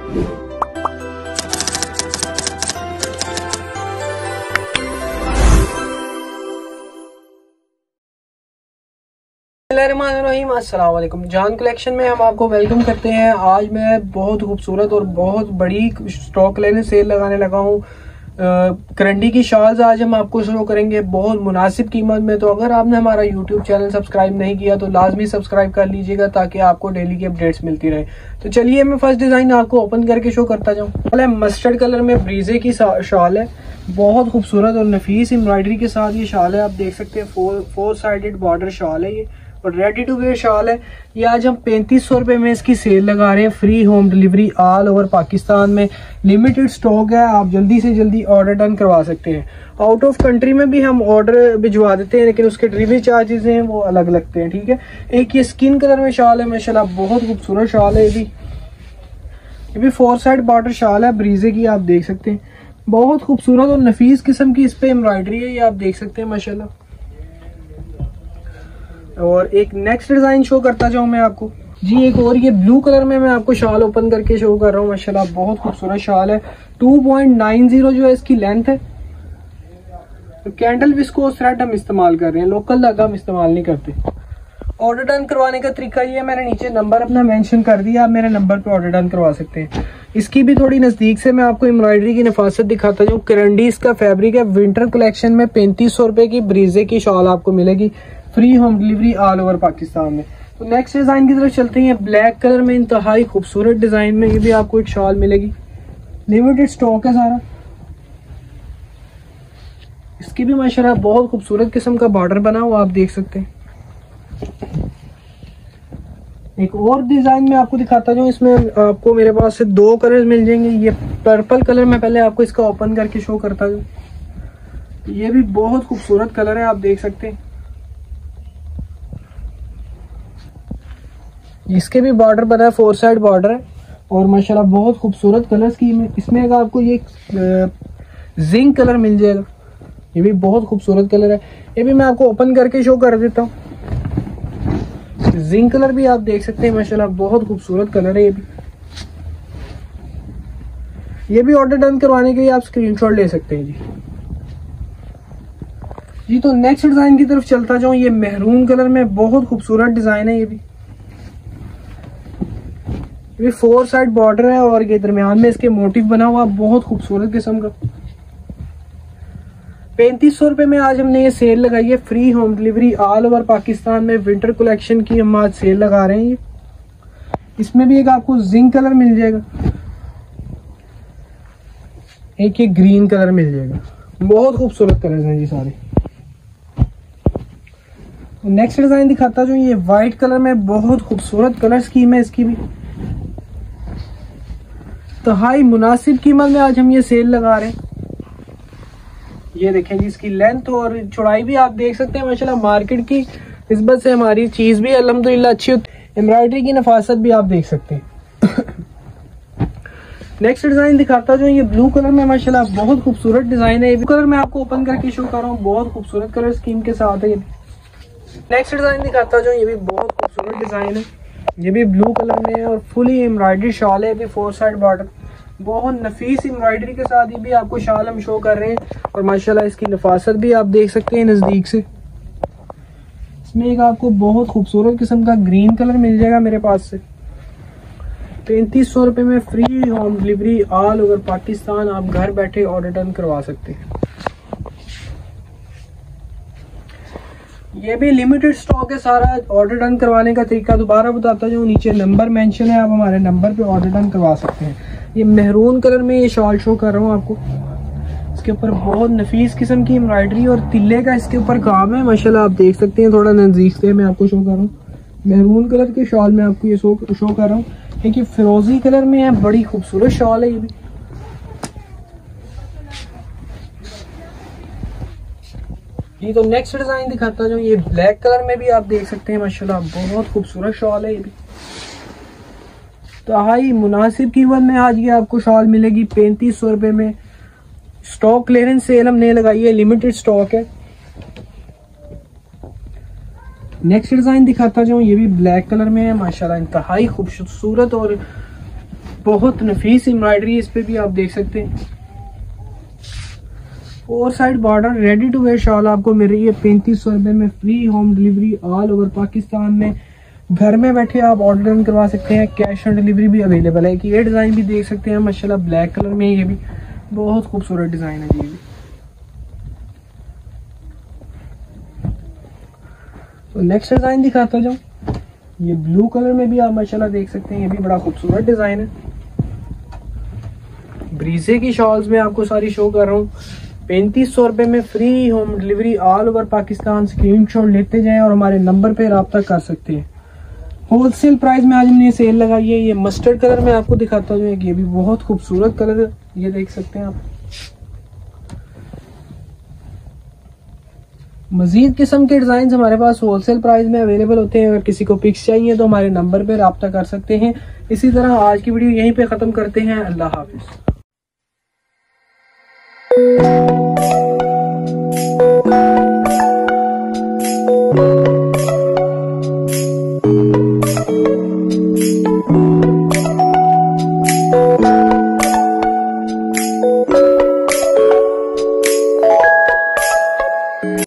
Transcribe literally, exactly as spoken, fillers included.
अस्सलाम वालेकुम। जान कलेक्शन में हम आपको वेलकम करते हैं। आज मैं बहुत खूबसूरत और बहुत बड़ी स्टॉक लेने सेल लगाने लगा हूँ। करंडी की शॉल्स आज हम आपको शो करेंगे बहुत मुनासिब कीमत में। तो अगर आपने हमारा यूट्यूब चैनल सब्सक्राइब नहीं किया तो लाजमी सब्सक्राइब कर लीजिएगा ताकि आपको डेली की अपडेट्स मिलती रहे। तो चलिए मैं फर्स्ट डिजाइन आपको ओपन करके शो करता जाऊँ। पहले मस्टर्ड कलर में ब्रीजे की शॉल है, बहुत खूबसूरत और नफीस एम्ब्रॉयडरी के साथ ये शॉल है। आप देख सकते हैं four four sided border shawl है ये और रेडी टू वेयर शॉल है। ये आज हम पैंतीस सौ रुपए में इसकी सेल लगा रहे हैं। Free home delivery all over Pakistan में, लिमिटेड स्टॉक है। आप जल्दी से जल्दी ऑर्डर डन करवा सकते हैं। आउट ऑफ कंट्री में भी हम ऑर्डर भिजवा देते हैं लेकिन उसके डिलीवरी चार्जेस हैं वो अलग लगते हैं। ठीक है। एक ये स्किन कलर में शॉल है, माशाल्लाह बहुत खूबसूरत शॉल है। ये भी ये भी फोर साइड बॉर्डर शॉल है ब्रीजे की, आप देख सकते हैं। बहुत खूबसूरत और नफीस किस्म की इस पे एम्ब्रॉयडरी है, ये आप देख सकते हैं माशाल्लाह। और एक नेक्स्ट डिजाइन शो करता जाऊं मैं आपको जी। एक और ये ब्लू कलर में मैं आपको शॉल ओपन करके शो कर रहा हूँ। माशाल्लाह बहुत खूबसूरत शॉल है। टू पॉइंट नाइन जीरो जो है इसकी लेंथ है। तो कैंडल विस्कोस थ्रेड हम इस्तेमाल कर रहे हैं, लोकल धागा हम इस्तेमाल नहीं करते। ऑर्डर डन करवाने का तरीका ये है, मैंने नीचे नंबर अपना मेंशन कर दिया, आप मेरे नंबर पे ऑर्डर डन करवा सकते हैं। इसकी भी थोड़ी नजदीक से मैं आपको एम्ब्रॉयडरी की नफासत दिखाता हूँ। करंडी इसका फैब्रिक है। विंटर कलेक्शन में पैंतीस सौ रुपए की ब्रीजे की शॉल आपको मिलेगी। Free home delivery all over Pakistan में। तो नेक्स्ट डिजाइन की तरफ चलते हैं। ब्लैक कलर में इंतहाई खूबसूरत डिजाइन में ये भी आपको एक शॉल मिलेगी। लिमिटेड स्टॉक है सारा। इसकी भी माशाल्लाह बहुत खूबसूरत किस्म का बॉर्डर बना हुआ आप देख सकते हैं। एक और डिजाइन में आपको दिखाता हूँ। इसमें आपको मेरे पास से दो कलर मिल जाएंगे। ये पर्पल कलर में पहले आपको इसका ओपन करके शो करता हूँ। ये भी बहुत खूबसूरत कलर है, आप देख सकते हैं। इसके भी बॉर्डर बना है, फोर साइड बॉर्डर है और माशाल्लाह बहुत खूबसूरत कलर स्कीम है। इसमें अगर आपको ये जिंक कलर मिल जाएगा, ये भी बहुत खूबसूरत कलर है। ये भी मैं आपको ओपन करके शो कर देता हूँ। जिंक कलर भी आप देख सकते हैं माशाल्लाह बहुत खूबसूरत कलर है। ये भी ये भी ऑर्डर डन करवाने के लिए आप स्क्रीनशॉट ले सकते हैं जी जी। तो नेक्स्ट डिजाइन की तरफ चलता जाऊं। ये मेहरून कलर में बहुत खूबसूरत डिजाइन है। ये भी ये फोर साइड बॉर्डर है और ये दरमियान में इसके मोटिव बना हुआ बहुत खूबसूरत किस्म का। पैंतीस सौ रुपए में आज हमने ये सेल लगाई है। Free home delivery all over Pakistan में विंटर कलेक्शन की हम आज सेल लगा रहे हैं। ये इसमें भी एक आपको जिंक कलर मिल जाएगा, एक ये ग्रीन कलर मिल जाएगा। बहुत खूबसूरत कलर हैं जी सारे। नेक्स्ट डिजाइन दिखाता जो ये व्हाइट कलर में बहुत खूबसूरत कलर स्कीम है। इसकी भी तो हाई मुनासिब कीमत में आज हम ये सेल लगा रहे हैं। ये देखें जी, इसकी लेंथ और चौड़ाई भी आप देख सकते हैं माशाल्लाह। मार्केट की निस्बत से हमारी चीज भी अल्हम्दुलिल्लाह अच्छी होती है। एम्ब्रॉयडरी की नफासत भी आप देख सकते हैं। नेक्स्ट डिजाइन दिखाता जो ये ब्लू कलर में माशाल्लाह बहुत खूबसूरत डिजाइन है। ये कलर मैं आपको ओपन करके शो कर रहा हूँ, बहुत खूबसूरत कलर स्कीम के साथ है। ये नेक्स्ट डिजाइन दिखाता जो ये भी बहुत खूबसूरत डिजाइन है। ये भी ब्लू कलर में है और फुली एम्ब्रॉयडरी शॉल है। ये भी फोर साइड बॉर्डर, बहुत नफीस एम्ब्रॉयडरी के साथ ये भी आपको शॉल हम शो कर रहे हैं और माशाल्लाह इसकी नफासत भी आप देख सकते हैं नजदीक से। इसमें एक आपको बहुत खूबसूरत किस्म का ग्रीन कलर मिल जाएगा मेरे पास से। पैंतीस सौ रुपए में free home delivery all over Pakistan, आप घर बैठे ऑर्डर डन करवा सकते हैं। ये भी लिमिटेड स्टॉक है सारा। ऑर्डर डन करवाने का तरीका दोबारा बताता हूँ, नीचे नंबर मेंशन है, आप हमारे नंबर पे ऑर्डर डन करवा सकते हैं। ये मेहरून कलर में ये शॉल शो कर रहा हूँ आपको। इसके ऊपर बहुत नफीस किस्म की एम्ब्रॉयडरी और तिल्ले का इसके ऊपर काम है माशाल्लाह, आप देख सकते हैं। थोड़ा नजदीक से मैं आपको शो कर रहा हूँ। मेहरून कलर के शॉल में आपको ये शो शो कर रहा हूँ। एक ये फिरोजी कलर में है, बड़ी खूबसूरत शॉल है ये भी। जी तो नेक्स्ट डिजाइन दिखाता हूँ। ये ब्लैक कलर में भी आप देख सकते हैं माशाल्लाह बहुत खूबसूरत शॉल है ये भी। तो हाई मुनासिब कीमत में आज ये आपको शॉल मिलेगी पैंतीस सौ रुपए में। स्टॉक क्लियरेंस सेल हमने लगाई है, लिमिटेड स्टॉक है। नेक्स्ट डिजाइन दिखाता जाऊँ। ये भी ब्लैक कलर में है माशाल्लाह, इंतहाई खूबसूरत और बहुत नफीस एम्ब्रॉयडरी इस पे भी आप देख सकते हैं। Four side border ready to wear shawl आपको मिल रही है पैंतीस सौ रुपए में, free home delivery all over Pakistan में। घर में बैठे आप ऑर्डर करवा सकते हैं, कैश ऑन डिलीवरी भी अवेलेबल है। कि ये डिजाइन भी देख सकते हैं माशाल्लाह, ब्लैक कलर में, ये भी बहुत खूबसूरत डिजाइन है जी। ये भी तो नेक्स्ट डिजाइन दिखाता जाऊं, ये ब्लू कलर में भी आप माशाल्लाह देख सकते हैं, ये भी बड़ा खूबसूरत डिजाइन है। ब्रीजे की शॉल्स में आपको सारी शो कर रहा हूँ, पैंतीस सौ रुपए में, free home delivery all over Pakistan. Screenshot लेते जाएं और हमारे नंबर पे रब्ता कर सकते हैं। होलसेल प्राइस में आज हमने सेल लगाई है। ये मस्टर्ड कलर में आपको दिखाता हूँ, ये भी बहुत खूबसूरत कलर है, ये देख सकते हैं आप। मजीद किस्म के डिजाइन हमारे पास होलसेल प्राइस में अवेलेबल होते हैं। अगर किसी को पिक्स चाहिए तो हमारे नंबर पे रब्ता कर सकते हैं। इसी तरह आज की वीडियो यहीं पे खत्म करते हैं। अल्लाह हाफिज।